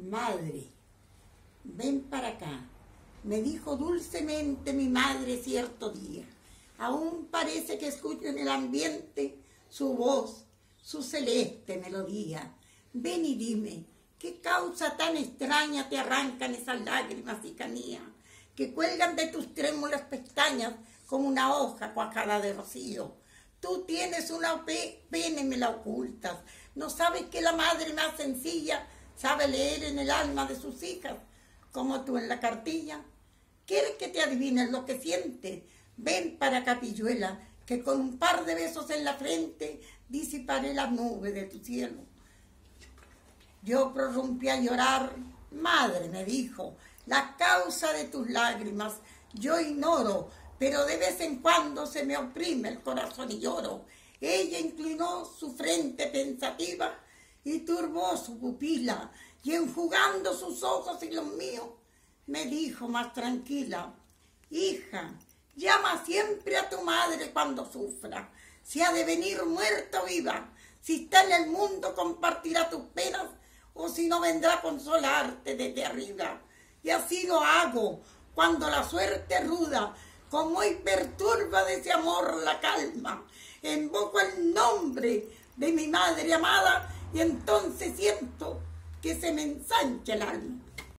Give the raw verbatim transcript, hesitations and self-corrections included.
Madre, ven para acá, me dijo dulcemente mi madre cierto día. Aún parece que escucho en el ambiente su voz, su celeste melodía. Ven y dime, ¿qué causa tan extraña te arrancan esas lágrimas y canía que cuelgan de tus trémulas pestañas como una hoja cuajada de rocío? Tú tienes una pena y me la ocultas. ¿No sabes que la madre más sencilla sabe leer en el alma de sus hijas, como tú en la cartilla? ¿Quieres que te adivines lo que siente? Ven para acá, pilluela, que con un par de besos en la frente disiparé la nube de tu cielo. Yo prorrumpí a llorar. Madre, me dijo, la causa de tus lágrimas yo ignoro, pero de vez en cuando se me oprime el corazón y lloro. Ella inclinó su frente pensativa y turbó su pupila, y enjugando sus ojos y los míos, me dijo más tranquila: hija, llama siempre a tu madre cuando sufra, si ha de venir muerta o viva, si está en el mundo compartirá tus penas, o si no vendrá a consolarte desde arriba. Y así lo hago, cuando la suerte ruda, como hoy perturba de ese amor la calma, invoco el nombre de mi madre amada, y entonces siento que se me ensancha el alma.